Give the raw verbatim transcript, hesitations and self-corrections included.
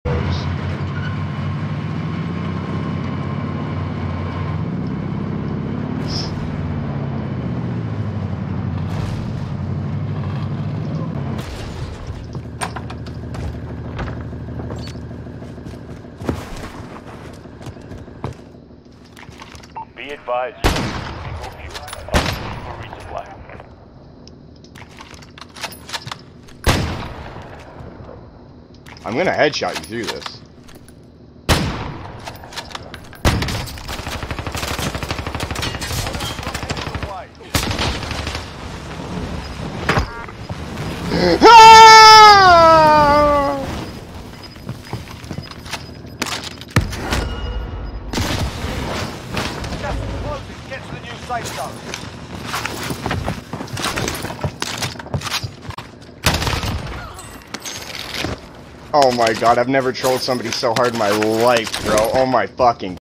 Be advised, single fuel. Up for resupply. I'm gonna headshot you through this. Get to the new safe zone. Oh my god, I've never trolled somebody so hard in my life, bro. Oh my fucking